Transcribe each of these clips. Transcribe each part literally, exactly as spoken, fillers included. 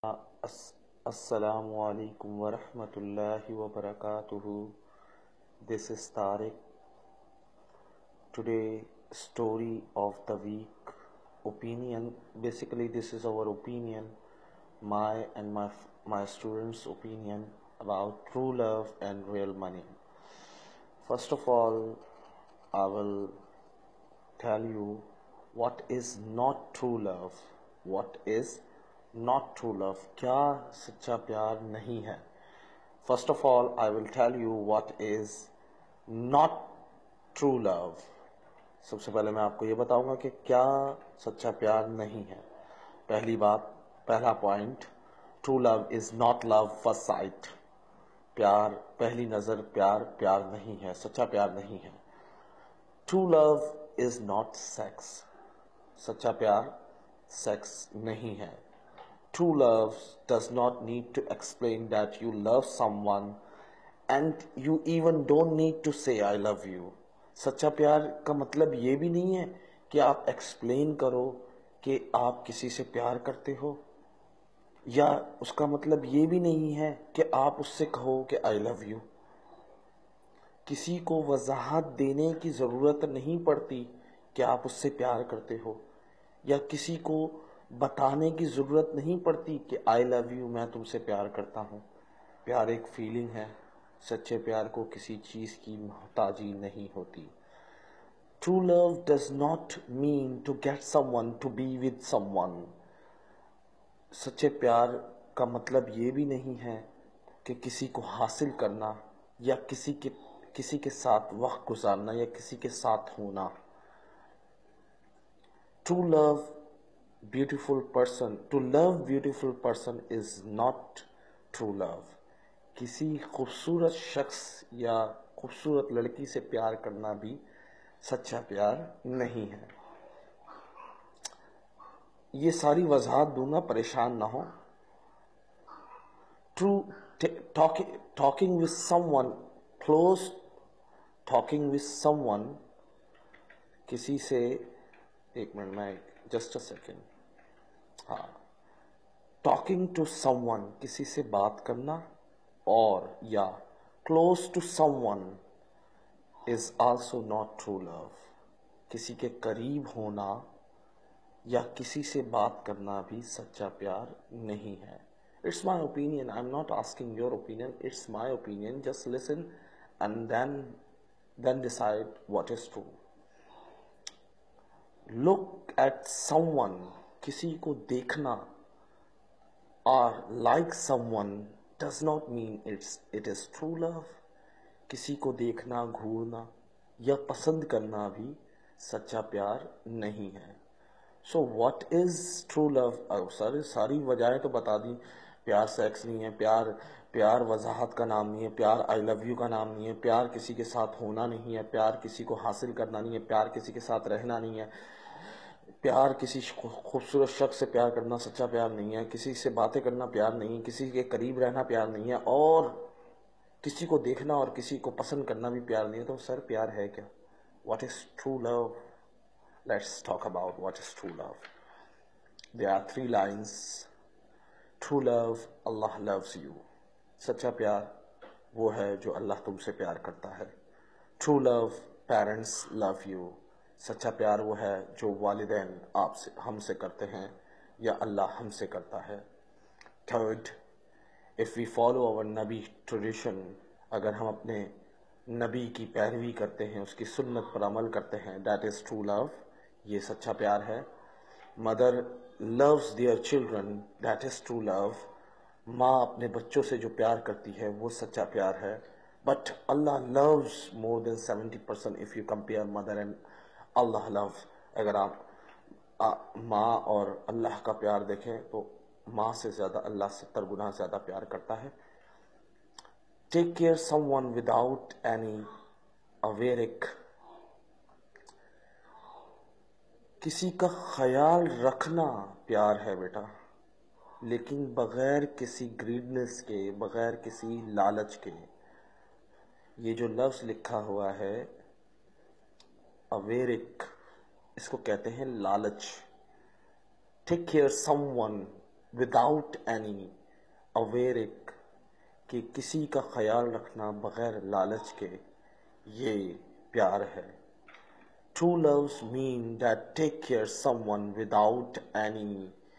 As- Assalamu alaikum wa rahmatullahi wa barakatuhu. This is Tariq. Today, story of the week. Opinion. Basically, this is our opinion, my and my my students' opinion about true love and real money. First of all, I will tell you what is not true love. What is not true love? کیا سچا پیار نہیں ہے. First of all, I will tell you what is not true love. سب سے پہلے میں آپ کو یہ بتاؤں گا کہ کیا سچا پیار نہیں ہے. پہلی بات، پہلا point, true love is not love first sight. پیار پہلی نظر پیار پیار نہیں ہے، سچا پیار نہیں ہے. True love is not sex. سچا پیار سیکس نہیں ہے. True love does not need to explain that you love someone and you even don't need to say I love you. سچا پیار کا مطلب یہ بھی نہیں ہے کہ آپ ایکسپلین کرو کہ آپ کسی سے پیار کرتے ہو، یا اس کا مطلب یہ بھی نہیں ہے کہ آپ اس سے کہو کہ I love you. کسی کو وضاحت دینے کی ضرورت نہیں پڑتی کہ آپ اس سے پیار کرتے ہو، یا کسی کو بتانے کی ضرورت نہیں پڑتی کہ آئی لو یو، میں تم سے پیار کرتا ہوں. پیار ایک فیلنگ ہے. سچے پیار کو کسی چیز کی محتاجی نہیں ہوتی. True love does not mean to get someone to be with someone. سچے پیار کا مطلب یہ بھی نہیں ہے کہ کسی کو حاصل کرنا، یا کسی کے کسی کے ساتھ وقت گزارنا، یا کسی کے ساتھ ہونا. True love beautiful person to love beautiful person is not true love. کسی خوبصورت شخص یا خوبصورت لڑکی سے پیار کرنا بھی سچا پیار نہیں ہے. یہ ساری وضاحت دوں گا، پریشان نہ ہو. True talking talking with someone close talking with someone کسی سے ایک منٹ میں جسٹ اے سیکنڈ ہاں ٹاکنگ ٹو سم ون، کسی سے بات کرنا، اور یا close to someone is also not true love. کسی کے قریب ہونا یا کسی سے بات کرنا بھی سچا پیار نہیں ہے. It's my opinion. I am not asking your opinion. It's my opinion. Just listen and then then decide what is true. Look at someone, کسی کو دیکھنا، or like someone does not mean it's it is true love. کسی کو دیکھنا، گھورنا یا پسند کرنا بھی سچا پیار نہیں ہے. So what is true love؟ سر ساری وجہیں تو بتا دی. پیار سیکس نہیں ہے، پیار پیار وضاحت کا نام نہیں ہے، پیار آئی لو یو کا نام نہیں ہے، پیار کسی کے ساتھ ہونا نہیں ہے، پیار کسی کو حاصل کرنا نہیں ہے، پیار کسی کے ساتھ رہنا نہیں ہے، پیار کسی خوبصورت شخص سے پیار کرنا سچا پیار نہیں ہے، کسی سے باتیں کرنا پیار نہیں ہے، کسی کے قریب رہنا پیار نہیں ہے، اور کسی کو دیکھنا اور کسی کو پسند کرنا بھی پیار نہیں ہے. تو سر پیار ہے کیا؟ What is true love? Let's talk about what is true love. There are three lines. True love, Allah loves you. سچا پیار وہ ہے جو اللہ تم سے پیار کرتا ہے. True love, parents love you. سچا پیار وہ ہے جو والدین آپ سے ہم سے کرتے ہیں یا اللہ ہم سے کرتا ہے. Third, if we follow our Nabi tradition, اگر ہم اپنے نبی کی پیروی کرتے ہیں، اس کی سنت پر عمل کرتے ہیں، that is true love. یہ سچا پیار ہے. Mother loves their children، that is true love. ماں اپنے بچوں سے جو پیار کرتی ہے وہ سچا پیار ہے. But Allah loves more than seventy percent if you compare mother and اللہ لو. اگر آپ ماں اور اللہ کا پیار دیکھیں تو ماں سے زیادہ اللہ ستر گنا زیادہ پیار کرتا ہے. Take care someone without any avarice. کسی کا خیال رکھنا پیار ہے بیٹا، لیکن بغیر کسی گریڈنس کے، بغیر کسی لالچ کے. یہ جو لفظ لکھا ہوا ہے اویرک، اس کو کہتے ہیں لالچ. Take care someone without any avarice کہ کسی کا خیال رکھنا بغیر لالچ کے، یہ پیار ہے. True loves mean that take care someone without any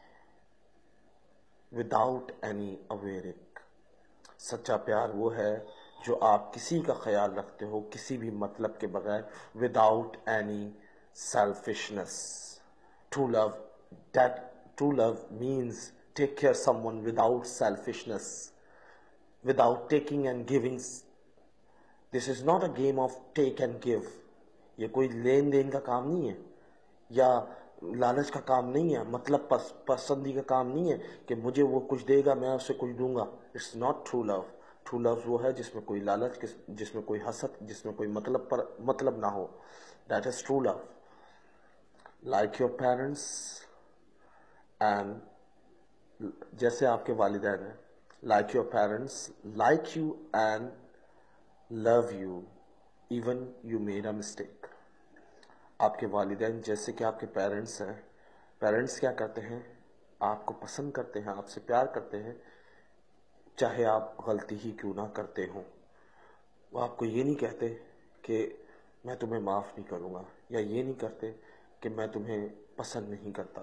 without any awareness. سچا پیار وہ ہے جو آپ کسی کا خیال رکھتے ہو کسی بھی مطلب کے بغیر، without any selfishness. True love, that true love means take care someone without selfishness, without taking and giving. This is not a game of take and give. یہ کوئی لین دین کا کام نہیں ہے یا لالچ کا کام نہیں ہے، مطلب پس پسندی کا کام نہیں ہے کہ مجھے وہ کچھ دے گا میں اسے کچھ دوں گا. It's not true love. True love وہ ہے جس میں کوئی لالچ، جس میں کوئی حسد، جس میں کوئی مطلب پر مطلب نہ ہو. That is true love. Like your parents and, جیسے آپ کے والدین ہیں، like your parents like you and love you even you made a mistake. آپ کے والدین جیسے کہ آپ کے پیرنٹس ہیں. پیرنٹس کیا کرتے ہیں؟ آپ کو پسند کرتے ہیں، آپ سے پیار کرتے ہیں چاہے آپ غلطی ہی کیوں نہ کرتے ہوں. وہ آپ کو یہ نہیں کہتے کہ میں تمہیں معاف نہیں کروں گا، یا یہ نہیں کرتے کہ میں تمہیں پسند نہیں کرتا.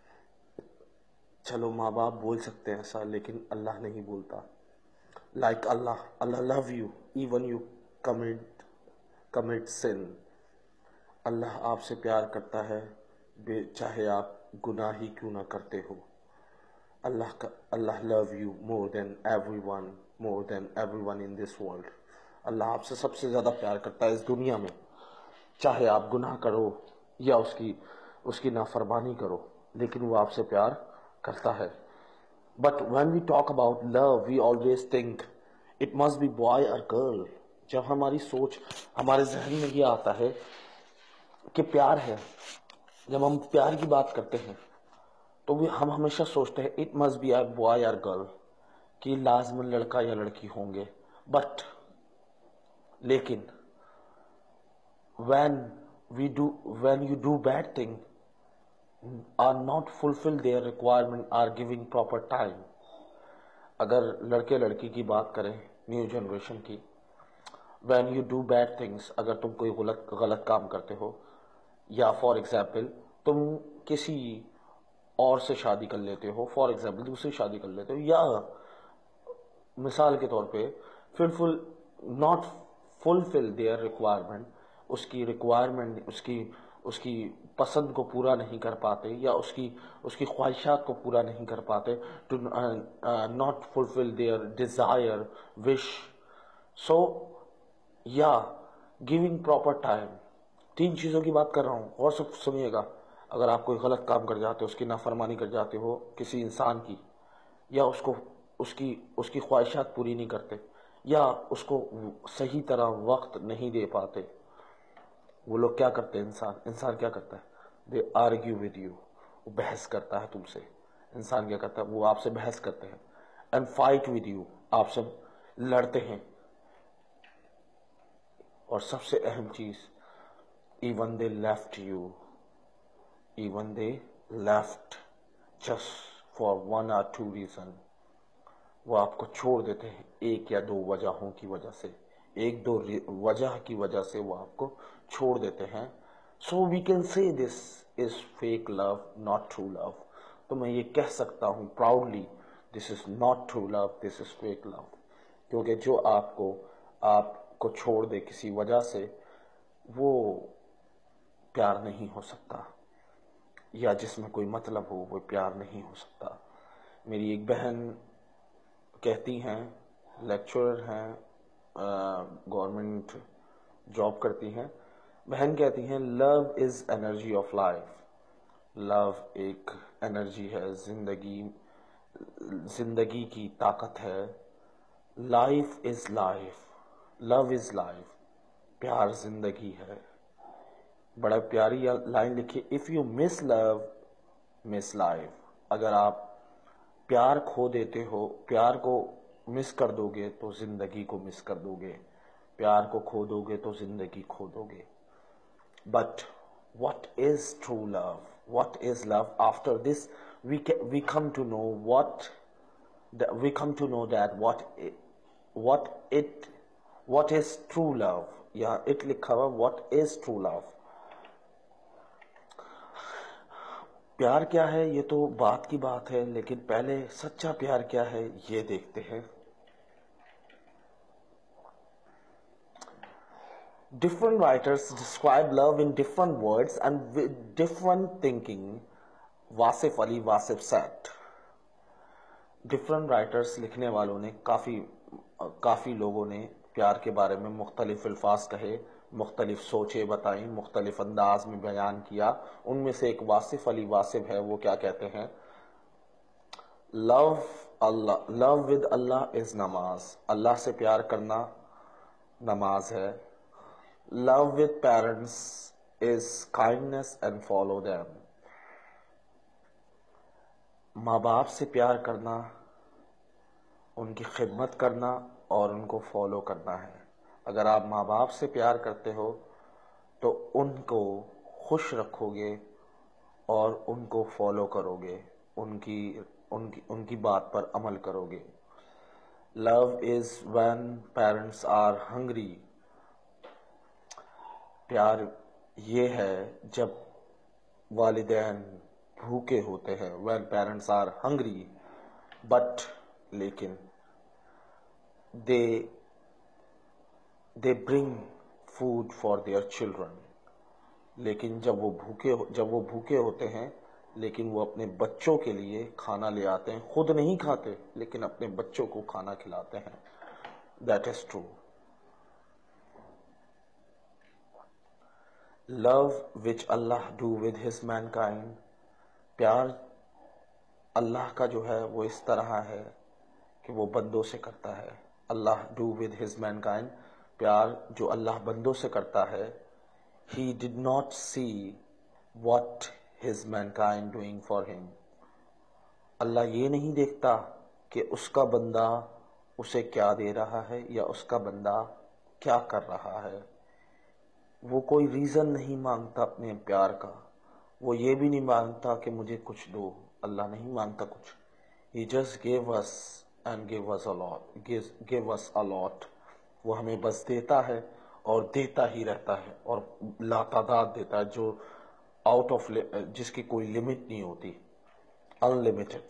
چلو ماں باپ بول سکتے ہیں ایسا، لیکن اللہ نہیں بولتا. Like Allah Allah love you even you commit commit sin. اللہ آپ سے پیار کرتا ہے بے چاہے آپ گناہ ہی کیوں نہ کرتے ہو. اللہ کا Allah love you more than everyone, more than everyone in this world. Allah آپ سے سب سے زیادہ پیار کرتا ہے اس دنیا میں، چاہے آپ گناہ کرو یا اس کی اس کی نافرمانی کرو، لیکن وہ آپ سے پیار کرتا ہے. But when we talk about love we always think it must be boy اور گرل. جب ہماری سوچ، ہمارے ذہن میں یہ آتا ہے کہ پیار ہے، جب ہم پیار کی بات کرتے ہیں تو بھی ہم ہمیشہ سوچتے ہیں it must be a boy اور گرل، کہ لازماً لڑکا یا لڑکی ہوں گے. بٹ لیکن when we do when you do bad thing are not fulfill their requirement are giving proper time. اگر لڑکے لڑکی کی بات کریں نیو جنریشن کی، when you do bad things، اگر تم کوئی غلط غلط کام کرتے ہو، یا فار ایگزامپل تم کسی اور سے شادی کر لیتے ہو، فار ایگزامپل دوسری شادی کر لیتے ہو، یا مثال کے طور پہ fill not fulfil their requirement, اس کی ریکوائرمنٹ اس کی اس کی پسند کو پورا نہیں کر پاتے، یا اس کی اس کی خواہشات کو پورا نہیں کر پاتے، to not fulfil their desire wish. So یا گیونگ پراپر ٹائم. تین چیزوں کی بات کر رہا ہوں، اور سب سنیے گا. اگر آپ کوئی غلط کام کر جاتے ہو، اس کی نافرمانی کر جاتے ہو کسی انسان کی، یا اس کو اس کی اس کی خواہشات پوری نہیں کرتے، یا اس کو صحیح طرح وقت نہیں دے پاتے، وہ لوگ کیا کرتے ہیں؟ انسان انسان کیا کرتا ہے؟ They argue with you. وہ بحث کرتا ہے تم سے. انسان کیا کرتا ہے؟ وہ آپ سے بحث کرتے ہیں. اینڈ فائٹ ود یو، آپ سے لڑتے ہیں. اور سب سے اہم چیز، even they left you even they left just for one or two reason. وہ آپ کو چھوڑ دیتے ہیں ایک یا دو وجہوں کی وجہ سے، ایک دو وجہ کی وجہ سے وہ آپ کو چھوڑ دیتے ہیں. سو we can say this is fake love not true love. تو میں یہ کہہ سکتا ہوں proudly, this is not true love, this is fake love. کیونکہ جو آپ کو آپ کو چھوڑ دے کسی وجہ سے، وہ پیار نہیں ہو سکتا، یا جس میں کوئی مطلب ہو وہ پیار نہیں ہو سکتا. میری ایک بہن کہتی ہیں، لیکچرر ہیں، گورنمنٹ جاب کرتی ہیں. بہن کہتی ہیں love is energy of life. Love ایک انرجی ہے، زندگی زندگی کی طاقت ہے. Life is life, love is life. پیار زندگی ہے. بڑا پیاری لائن لکھی، if you miss love miss life. اگر آپ پیار کھو دیتے ہو، پیار کو مس کر دو گے تو زندگی کو مس کر دو گے. پیار کو کھو دو گے تو زندگی کھو دو گے. But what is true love? What is love? After this we ca- we come to know what the, we come to know that what it, what it what is true love. یا it لکھا ہوا what is true love. پیار کیا ہے یہ تو بات کی بات ہے، لیکن پہلے سچا پیار کیا ہے یہ دیکھتے ہیں. Different writers describe love in different words and with different thinking. Wasif Ali Wasif said. Different writers لکھنے والوں نے کافی کافی لوگوں نے پیار کے بارے میں مختلف الفاظ کہے، مختلف سوچیں بتائیں، مختلف انداز میں بیان کیا. ان میں سے ایک واصف علی واصف ہے، وہ کیا کہتے ہیں؟ لو اللہ لو ود اللہ از نماز. اللہ سے پیار کرنا نماز ہے. Love with parents is kindness and follow them. ماں باپ سے پیار کرنا ان کی خدمت کرنا اور ان کو فالو کرنا ہے. اگر آپ ماں باپ سے پیار کرتے ہو تو ان کو خوش رکھو گے اور ان کو فالو کرو گے، ان کی ان کی ان کی بات پر عمل کرو گے. Love is when parents are hungry. پیار یہ ہے جب والدین بھوکے ہوتے ہیں. When parents are hungry but لیکن they they bring food for their children. لیکن جب وہ بھوکے جب وہ بھوکے ہوتے ہیں لیکن وہ اپنے بچوں کے لیے کھانا لے آتے ہیں. خود نہیں کھاتے لیکن اپنے بچوں کو کھانا کھلاتے ہیں. That is true. Love which Allah do with his mankind. پیار اللہ کا جو ہے وہ اس طرح ہے کہ وہ بندوں سے کرتا ہے. Allah do with his mankind. پیار جو اللہ بندوں سے کرتا ہے. He did not see what his mankind doing for him. اللہ یہ نہیں دیکھتا کہ اس کا بندہ اسے کیا دے رہا ہے یا اس کا بندہ کیا کر رہا ہے. وہ کوئی ریزن نہیں مانگتا اپنے پیار کا. وہ یہ بھی نہیں مانگتا کہ مجھے کچھ دو. اللہ نہیں مانگتا کچھ. He just gave us and gave us a lot. Gives, gave us a lot. وہ ہمیں بس دیتا ہے اور دیتا ہی رہتا ہے اور لاتعداد دیتا ہے، جو آؤٹ آف جس کی کوئی لمٹ نہیں ہوتی، انلمیٹڈ.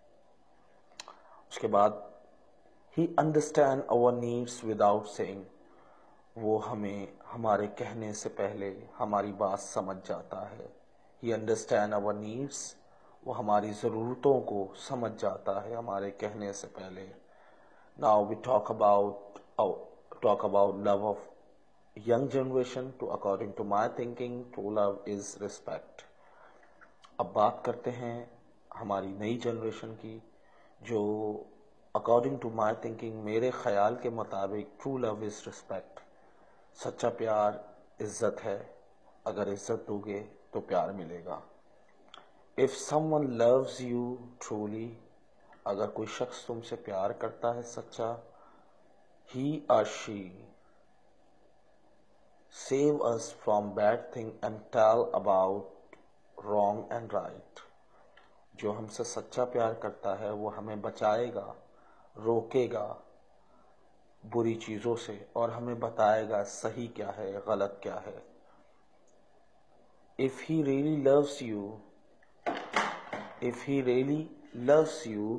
اس کے بعد he understand our needs without seeing. وہ ہمیں ہمارے کہنے سے پہلے ہماری بات سمجھ جاتا ہے. He understand our needs. وہ ہماری ضرورتوں کو سمجھ جاتا ہے ہمارے کہنے سے پہلے. Now we talk about talk about love of young generation. To according to my thinking, true love is respect. اب بات کرتے ہیں ہماری نئی جنریشن کی، جو according to my thinking میرے خیال کے مطابق true love is respect. سچا پیار عزت ہے. اگر عزت دو گے تو پیار ملے گا. If someone loves you truly, اگر کوئی شخص تم سے پیار کرتا ہے سچا، he or she save us from bad thing and tell about wrong and right. جو ہم سے سچا پیار کرتا ہے وہ ہمیں بچائے گا، روکے گا بری چیزوں سے اور ہمیں بتائے گا صحیح کیا ہے غلط کیا ہے. If he really loves you, if he really loves you,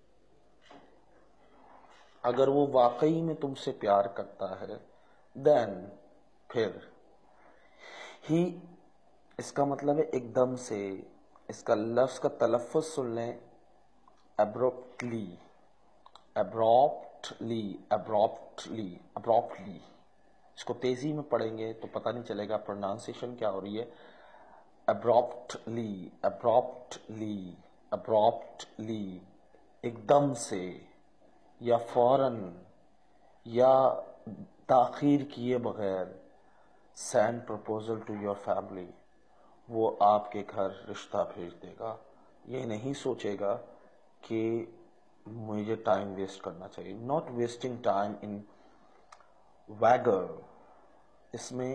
اگر وہ واقعی میں تم سے پیار کرتا ہے، then پھر ہی اس کا مطلب ہے ایک دم سے. اس کا لفظ کا تلفظ سن لیں. abruptly abruptly abruptly abruptly. اس کو تیزی میں پڑھیں گے تو پتہ نہیں چلے گا پرونانسیشن کیا ہو رہی ہے. abruptly abruptly abruptly ایک دم سے یا فوراً یا تاخیر کیے بغیر. send proposal to your family. وہ آپ کے گھر رشتہ بھیج دے گا. یہ نہیں سوچے گا کہ مجھے ٹائم ویسٹ کرنا چاہیے. not wasting time in vulgar. اس میں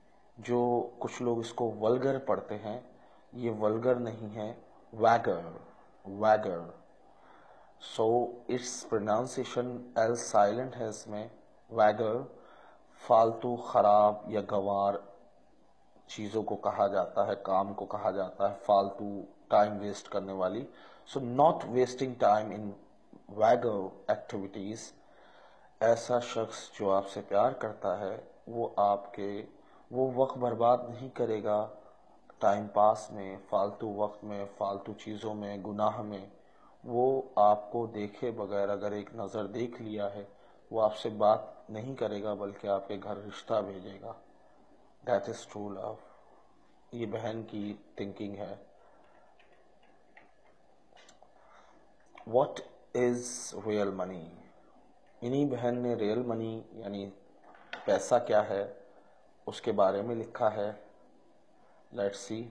جو کچھ لوگ اس کو ولگر پڑھتے ہیں، یہ ولگر نہیں ہے، vulgar. Vulgar. So it's pronunciation L silent ہے اس میں. ویگر فالتو، خراب یا گوار چیزوں کو کہا جاتا ہے، کام کو کہا جاتا ہے، فالتو ٹائم ویسٹ کرنے والی. So not wasting time in vulgar activities. ایسا شخص جو آپ سے پیار کرتا ہے وہ آپ کے وہ وقت برباد نہیں کرے گا ٹائم پاس میں، فالتو وقت میں، فالتو چیزوں میں، گناہ میں. وہ آپ کو دیکھے بغیر اگر ایک نظر دیکھ لیا ہے وہ آپ سے بات نہیں کرے گا بلکہ آپ کے گھر رشتہ بھیجے گا. دیٹ از ٹرو لو. یہ بہن کی تھنکنگ ہے. What is real money? انہی بہن نے ریئل منی یعنی پیسہ کیا ہے اس کے بارے میں لکھا ہے. Let's see.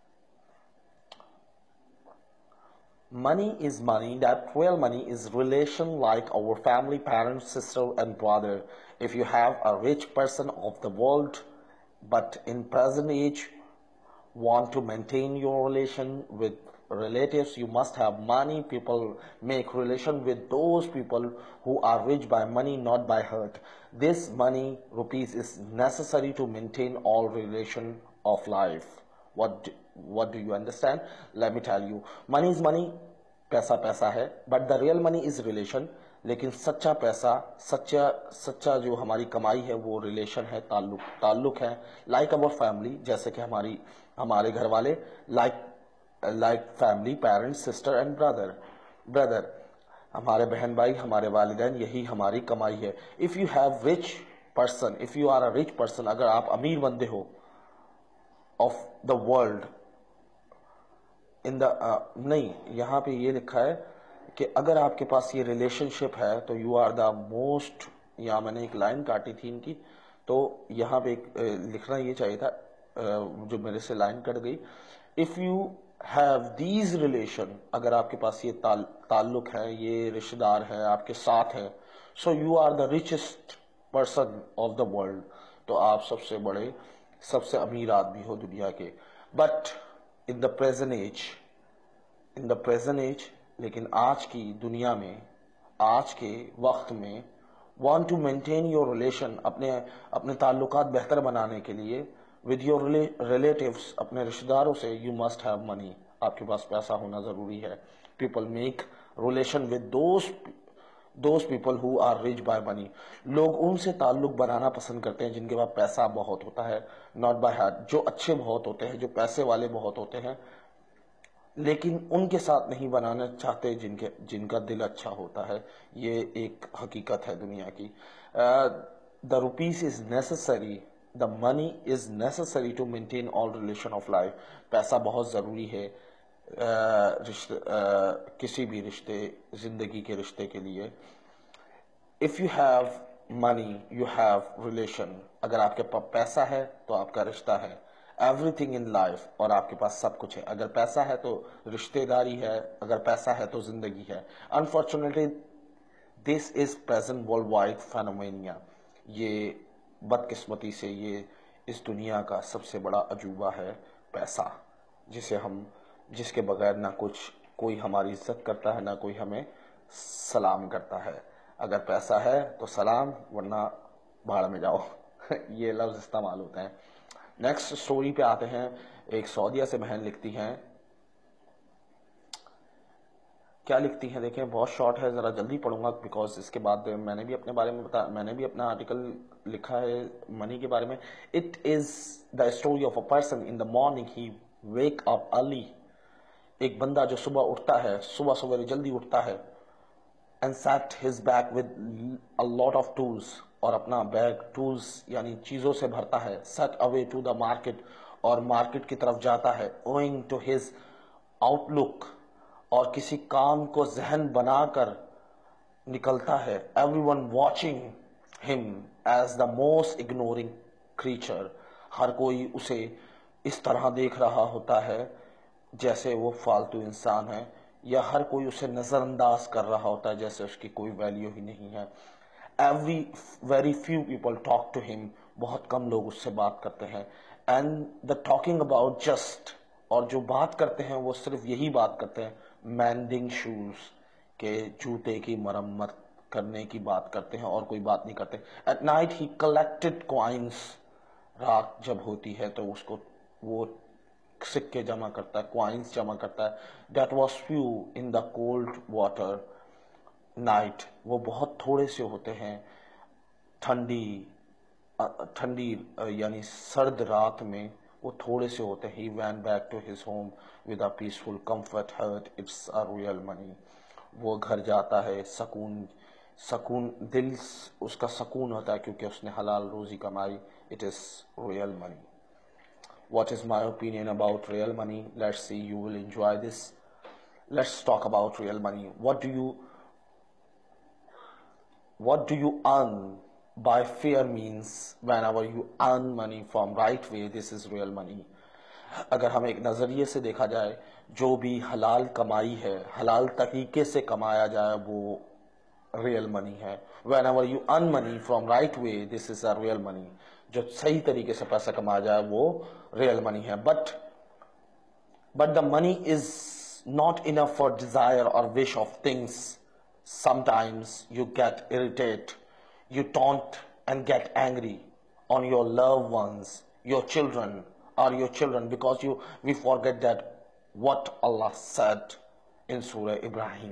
Money is money. That real money is relation like our family, parents, sister and brother. If you have a rich person of the world, but in present age want to maintain your relation with relatives, you must have money. People make relation with those people who are rich by money, not by heart. This money, rupees, is necessary to maintain all relation of life. What do, what do you understand? Let me tell you. Money is money. پیسہ پیسہ ہے. But the real money is relation. لیکن سچا پیسہ، سچا سچا جو ہماری کمائی ہے وہ ریلیشن ہے، تعلق تعلق ہے. لائک اوور فیملی، جیسے کہ ہماری ہمارے گھر والے، like like family, parents, sister and brother brother ہمارے بہن بھائی، ہمارے والدین، یہی ہماری کمائی ہے. If you have rich person, if you are a rich person, اگر آپ امیر بندے ہو آف دا ورلڈ ان دا نہیں، یہاں پہ یہ لکھا ہے کہ اگر آپ کے پاس یہ ریلیشن شپ ہے تو یو آر دا موسٹ. یا میں نے ایک لائن کاٹی تھی ان کی، تو یہاں پہ لکھنا یہ چاہیے تھا جو میرے سے لائن کٹ گئی. If you have these relation, اگر آپ کے پاس یہ تعلق ہے، یہ رشتہ دار ہے آپ کے ساتھ ہے، so you are the richest person of the world. تو آپ سب سے بڑے، سب سے امیر آدمی ہو دنیا کے. But in the present age in the present age لیکن آج کی دنیا میں، آج کے وقت میں want to maintain your relation، اپنے اپنے تعلقات بہتر بنانے کے لیے with your relatives، اپنے رشتہ داروں سے، you must have money، آپ کے پاس پیسہ ہونا ضروری ہے. people make relation with those those people who are rich by money. لوگ ان سے تعلق بنانا پسند کرتے ہیں جن کے پاس پیسہ بہت ہوتا ہے، not by heart. جو اچھے بہت ہوتے ہیں، جو پیسے والے بہت ہوتے ہیں، لیکن ان کے ساتھ نہیں بنانا چاہتے جن کے جن کا دل اچھا ہوتا ہے. یہ ایک حقیقت ہے دنیا کی. the rupees is necessary، the money is necessary to maintain all relation of life. پیسہ بہت ضروری ہے رشتے کسی بھی رشتے، زندگی کے رشتے کے لیے. if you have money you have relation. اگر آپ کے پاس پیسہ ہے تو آپ کا رشتہ ہے. everything in life، اور آپ کے پاس سب کچھ ہے. اگر پیسہ ہے تو رشتہ داری ہے، اگر پیسہ ہے تو زندگی ہے. unfortunately this is present worldwide phenomena. یہ بدقسمتی سے یہ اس دنیا کا سب سے بڑا عجوبہ ہے پیسہ، جسے ہم جس کے بغیر نہ کچھ کوئی ہماری عزت کرتا ہے، نہ کوئی ہمیں سلام کرتا ہے. اگر پیسہ ہے تو سلام، ورنہ بھاڑ میں جاؤ. یہ لفظ استعمال ہوتے ہیں. نیکسٹ سٹوری پہ آتے ہیں. ایک سعودیہ سے بہن لکھتی ہیں. کیا لکھتی ہیں دیکھیں، بہت شارٹ ہے، ذرا جلدی پڑھوں گا بیکاز اس کے بعد میں نے بھی اپنے بارے میں بتا میں نے بھی اپنا آرٹیکل لکھا ہے منی کے بارے میں. It is the story of a person in the morning he wake up early. ایک بندہ جو صبح اٹھتا ہے، صبح صبح جلدی اٹھتا ہے، and sat his bag with a lot of tools، اور اپنا بیگ ٹولز یعنی چیزوں سے بھرتا ہے. set away to the market، اور مارکیٹ کی طرف جاتا ہے. owing to his outlook، اور کسی کام کو ذہن بنا کر نکلتا ہے. everyone watching him as the most ignoring creature، ہر کوئی اسے اس طرح دیکھ رہا ہوتا ہے جیسے وہ فالتو انسان ہے، یا ہر کوئی اسے نظر انداز کر رہا ہوتا ہے جیسے اس کی کوئی ویلیو ہی نہیں ہے. Every very few people talk to him, بہت کم لوگ اس سے بات کرتے ہیں. And the talking about just, اور جو بات کرتے ہیں وہ صرف یہی بات کرتے ہیں مینڈنگ شوز کہ جوتے کی مرمت کرنے کی بات کرتے ہیں اور کوئی بات نہیں کرتے. At night he collected coins, رات جب ہوتی ہے تو اس کو وہ سکے جمع کرتا ہے, کوائنس جمع کرتا ہے. That was few in the cold water night, وہ بہت تھوڑے سے ہوتے ہیں ٹھنڈی ٹھنڈی یعنی سرد رات میں وہ تھوڑے سے ہوتے ہیں. He went back to his home with a peaceful comfort heart. It's a real money. وہ گھر جاتا ہے سکون سکون دل اس کا سکون ہوتا ہے کیونکہ اس نے حلال روزی کمائی. It is real money. What is my opinion about real money? Let's see, you will enjoy this. Let's talk about real money. What do you what do you earn by fair means? Whenever you earn money from right way, this is real money. اگر ہم ایک نظریے سے دیکھا جائے, جو بھی حلال کمائی ہے, حلال طریقے سے کمایا جائے, وہ ریئل منی ہے. Whenever you earn money from right way, this is a real money. جو صحیح طریقے سے پیسہ کمایا جائے وہ ریئل منی ہے. But but the money is not enough for desire or wish of things. Sometimes you get irritated, you taunt and get angry on your loved ones, your children or your children, because you we forget that what Allah said in Surah Ibrahim.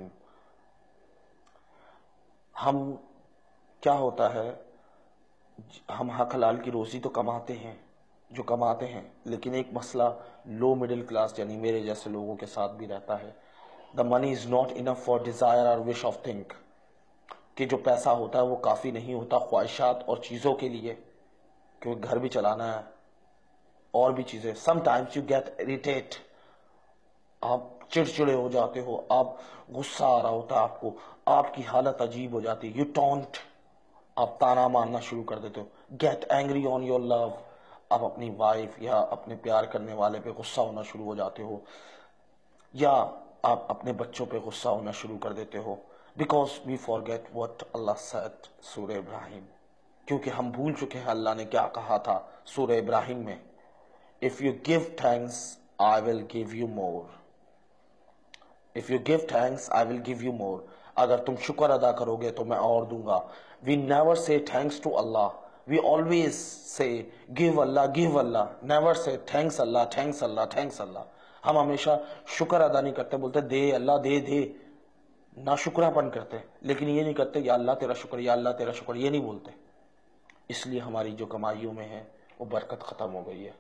ہم کیا ہوتا ہے, ہم حق حلال کی روزی تو کماتے ہیں جو کماتے ہیں, لیکن ایک مسئلہ لو مڈل کلاس یعنی میرے جیسے لوگوں کے ساتھ بھی رہتا ہے. The money is not enough for desire اور وش آف تھنک, کہ جو پیسہ ہوتا ہے وہ کافی نہیں ہوتا خواہشات اور چیزوں کے لیے, کیونکہ گھر بھی چلانا ہے اور بھی چیزیں. Sometimes you get irritate, آپ چڑچڑے ہو جاتے ہو, آپ غصہ آ رہا ہوتا ہے آپ کو, آپ کی حالت عجیب ہو جاتی. یو ٹونٹ, آپ تانا مارنا شروع کر دیتے ہو. Get angry on your love, آپ اپنی وائف یا اپنے پیار کرنے والے پہ غصہ ہونا شروع ہو جاتے ہو, یا آپ اپنے بچوں پہ غصہ ہونا شروع کر دیتے ہو. Because we forget what Allah said Surah Ibrahim, کیونکہ ہم بھول چکے ہیں اللہ نے کیا کہا تھا سورہ ابراہیم میں. If you give thanks, I will give you more. If you give thanks, I will give you more. اگر تم شکر ادا کرو گے تو میں اور دوں گا. We never say thanks to Allah. We always say give Allah, give Allah. Never say thanks Allah, thanks Allah, thanks Allah. ہم ہمیشہ شکر ادا نہیں کرتے, بولتے دے اللہ دے دے, نہ شکرہ پن کرتے, لیکن یہ نہیں کرتے یا اللہ تیرا شکر, یا اللہ تیرا شکر, یہ نہیں بولتے. اس لیے ہماری جو کمائیوں میں ہے وہ برکت ختم ہو گئی ہے.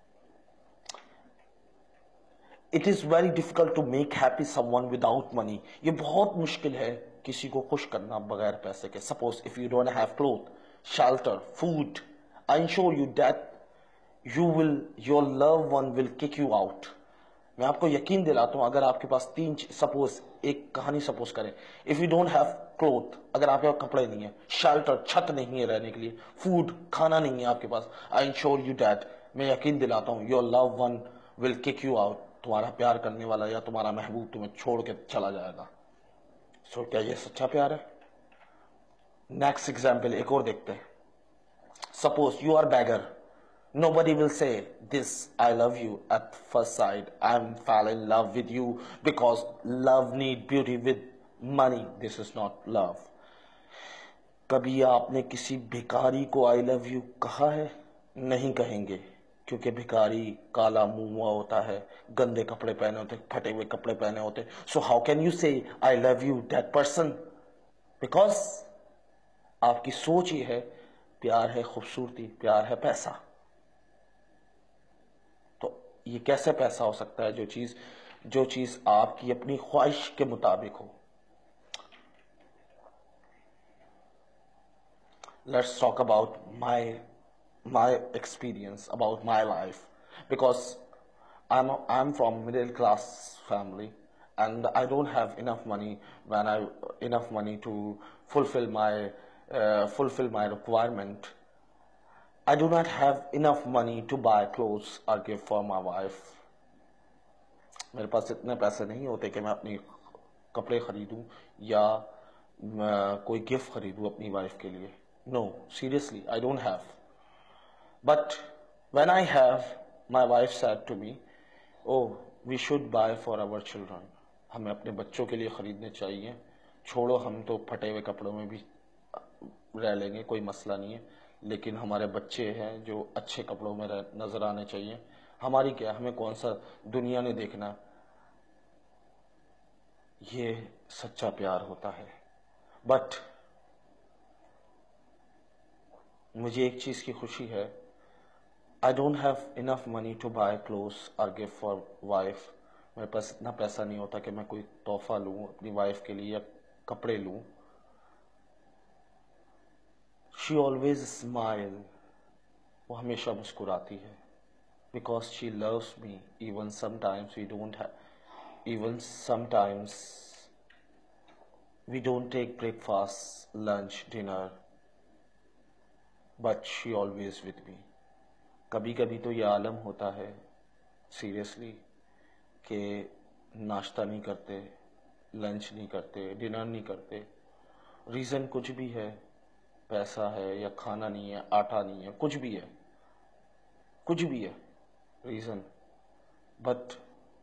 It is very difficult to make happy someone without money. یہ بہت مشکل ہے کسی کو خوش کرنا بغیر پیسے کے. Suppose if you don't have clothes, shelter, food, I assure you that you will, your loved one will kick you out. میں آپ کو یقین دلاتا ہوں, اگر آپ کے پاس تین, سپوز ایک کہانی سپوز کریں, if you don't have cloth, اگر آپ کے پاس کپڑے نہیں ہیں, shelter, چھت نہیں ہے رہنے کے لیے, food, کھانا نہیں ہے آپ کے پاس, I assure you that, میں یقین دلاتا ہوں, your loved one will kick you out. تمہارا پیار کرنے والا یا تمہارا محبوب تمہیں چھوڑ کے چلا جائے گا. سو کیا یہ سچا پیار ہے؟ نیکسٹ ایگزامپل ایک اور دیکھتے ہیں. Suppose you are beggar, nobody will say this I love you at first sight, I'm fall in love with you, because love need beauty with money. This is not love. کبھی آپ نے کسی بھکاری کو I love you کہا ہے؟ نہیں کہیں گے, کیونکہ بھکاری کالا منہ ہوا ہوتا ہے, گندے کپڑے پہنے ہوتے, پھٹے ہوئے کپڑے پہنے ہوتے. So how can you say I love you that person? Because آپ کی سوچ یہ ہے پیار ہے خوبصورتی, پیار ہے پیسہ. تو یہ کیسے پیسہ ہو سکتا ہے جو چیز جو چیز آپ کی اپنی خواہش کے مطابق ہو؟ Let's talk about my my experience about my life, because I'm I'm from middle class family and I don't have enough money when I enough money to fulfill my uh, fulfill my requirement. I do not have enough money to buy clothes or gift for my wife. میرے پاس اتنے پیسے نہیں ہوتے کہ میں اپنی کپڑے خریدوں یا کوئی گفٹ خریدوں اپنی وائف کے لیے. No, seriously, I don't have. But when I have, my wife said to me, oh, we should buy for our children. ہمیں اپنے بچوں کے لیے خریدنے چاہیے. چھوڑو ہم تو پھٹے ہوئے کپڑوں میں بھی رہ لیں گے, کوئی مسئلہ نہیں ہے, لیکن ہمارے بچے ہیں جو اچھے کپڑوں میں نظر آنے چاہیے. ہماری کیا, ہمیں کون سا دنیا نے دیکھنا. یہ سچا پیار ہوتا ہے. بٹ مجھے ایک چیز کی خوشی ہے, I don't have enough money to buy clothes or gift for wife. میرے پاس اتنا پیسہ نہیں ہوتا کہ میں کوئی تحفہ لوں اپنی وائف کے لیے یا کپڑے لوں. She always smile. وہ ہمیشہ مسکراتی ہے. Because she loves me. Even sometimes we don't have, even sometimes we don't take breakfast, lunch, dinner. But she always with me. کبھی کبھی تو یہ عالم ہوتا ہے سیریسلی کہ ناشتہ نہیں کرتے, لنچ نہیں کرتے, ڈنر نہیں کرتے. ریزن کچھ بھی ہے, پیسہ ہے یا کھانا نہیں ہے, آٹا نہیں ہے, کچھ بھی ہے, کچھ بھی ہے reason. But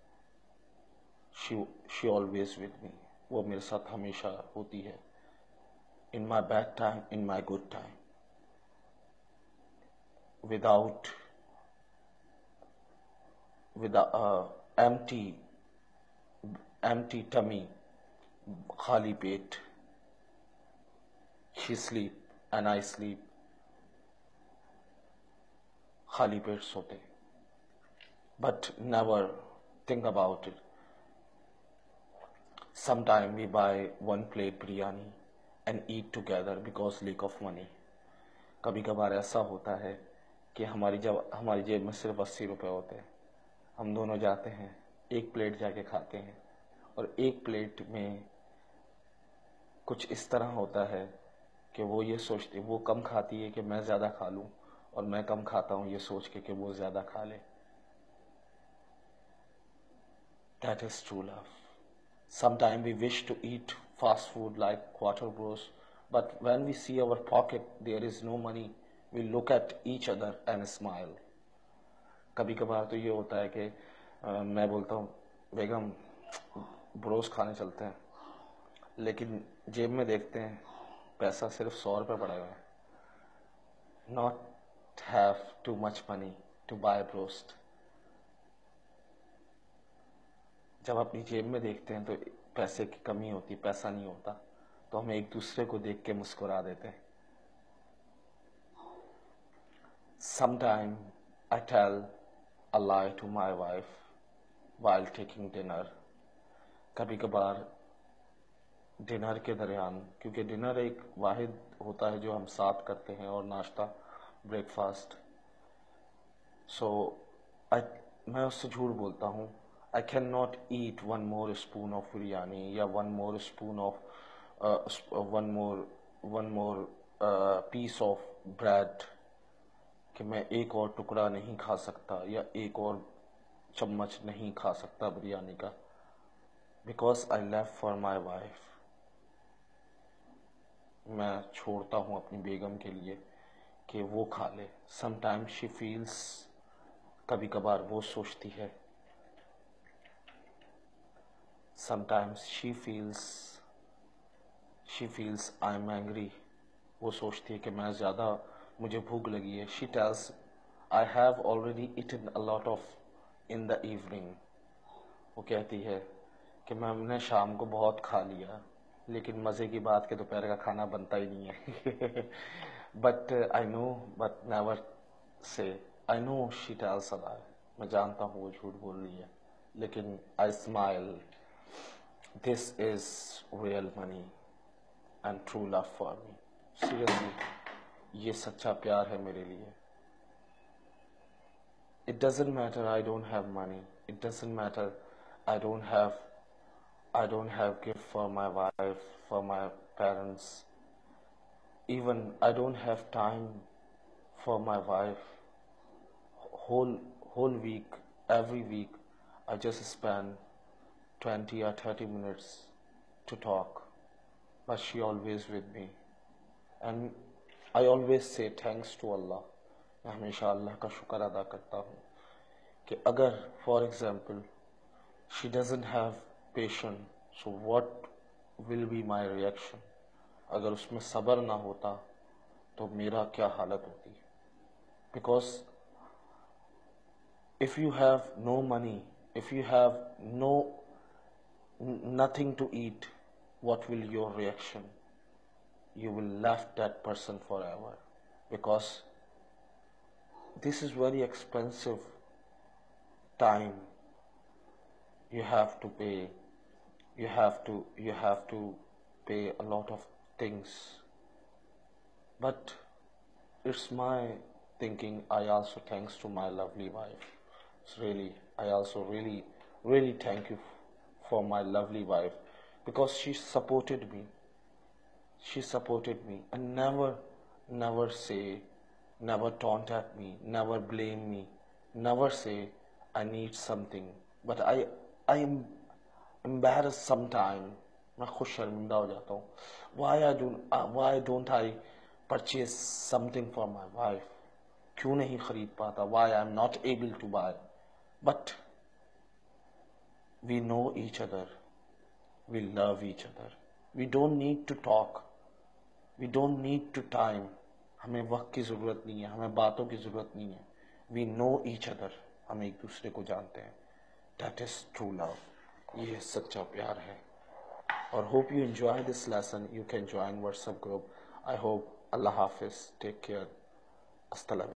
she she always with me. وہ میرے ساتھ ہمیشہ ہوتی ہے. In my bad time, in my good time. without with a uh, empty empty tummy, خالی پیٹ, she sleep and I sleep. خالی پیٹ سوتے. But never think about it. Sometime we buy one plate biryani and eat together because lack of money. کبھی کبھار ایسا ہوتا ہے کہ ہماری جب ہماری جیب میں صرف اسی روپے ہوتے ہیں, ہم دونوں جاتے ہیں, ایک پلیٹ جا کے کھاتے ہیں, اور ایک پلیٹ میں کچھ اس طرح ہوتا ہے کہ وہ یہ سوچتی, وہ کم کھاتی ہے کہ میں زیادہ کھا لوں, اور میں کم کھاتا ہوں یہ سوچ کے کہ وہ زیادہ کھا لے. That is true love. Sometimes we wish to eat fast food like quarter bros, but when we see our pocket there is no money, we look at each other and smile. کبھی کبھار تو یہ ہوتا ہے کہ میں بولتا ہوں بیگم بروس کھانے چلتے ہیں, لیکن جیب میں دیکھتے ہیں پیسہ صرف سو روپے پڑے ہوئے ہیں. Not have too much money to buy broast. جب اپنی جیب میں دیکھتے ہیں تو پیسے کی کمی ہوتی, پیسہ نہیں ہوتا, تو ہم ایک دوسرے کو دیکھ کے مسکرا دیتے ہیں. Sometimes I tell a lie to my wife while taking dinner. کبھی کبھار ڈنر کے درمیان, کیونکہ ڈنر ایک واحد ہوتا ہے جو ہم ساتھ کرتے ہیں, اور ناشتہ بریک فاسٹ. سو میں اس سے جھوٹ بولتا ہوں, I cannot eat one more spoon of biryani یا one more spoon of uh, one more one more uh, piece of bread, کہ میں ایک اور ٹکڑا نہیں کھا سکتا یا ایک اور چمچ نہیں کھا سکتا بریانی کا. Because I left for my wife. میں چھوڑتا ہوں اپنی بیگم کے لیے کہ وہ کھا لے. Sometimes she feels, کبھی کبھار وہ سوچتی ہے, sometimes she feels she feels I'm angry. وہ سوچتی ہے کہ میں زیادہ, مجھے بھوک لگی ہے. She tells I have already eaten a lot of in the evening. وہ کہتی ہے کہ میں نے شام کو بہت کھا لیا, لیکن مزے کی بات کہ دوپہر کا کھانا بنتا ہی نہیں ہے. But uh, I know, but never say. I know she tells a lie. میں جانتا ہوں وہ جھوٹ بول رہی ہے, لیکن I smile. This is real money and true love for me. Seriously, یہ سچا پیار ہے میرے لیے. It doesn't matter I don't have money. It doesn't matter I don't have I don't have gift for my wife, for my parents. Even I don't have time for my wife. Whole whole week, every week, I just spend twenty or thirty minutes to talk. But she always with me. And I always say thanks to Allah. میں ہمیشہ اللہ کا شکر ادا کرتا ہوں کہ اگر for example she doesn't have patient, so what will be my reaction? اگر اس میں صبر نہ ہوتا تو میرا کیا حالت ہوتی؟ Because if you have no money, if you have no nothing to eat, what will your reaction? You will left that person forever, because this is very expensive time. You have to pay, you have to you have to pay a lot of things. But it's my thinking. I also thanks to my lovely wife. It's really, I also really really thank you for my lovely wife, because she supported me. She supported me and never, never say, never taunt at me, never blame me, never say I need something. But I, I am embarrassed sometimes. میں خود شرمندہ ہو جاتا ہوں. Why I don't, uh, why don't I purchase something for my wife? کیوں نہیں خرید پاتا? Why I am not able to buy? But we know each other. We love each other. We don't need to talk. We don't need to time. ہمیں وقت کی ضرورت نہیں ہے, ہمیں باتوں کی ضرورت نہیں ہے. We know each other. ہم ایک دوسرے کو جانتے ہیں. That is true love. یہ سچا پیار ہے. اور hope you enjoy this lesson. You can join WhatsApp group. I hope. اللہ حافظ. Take care. Hasta luego.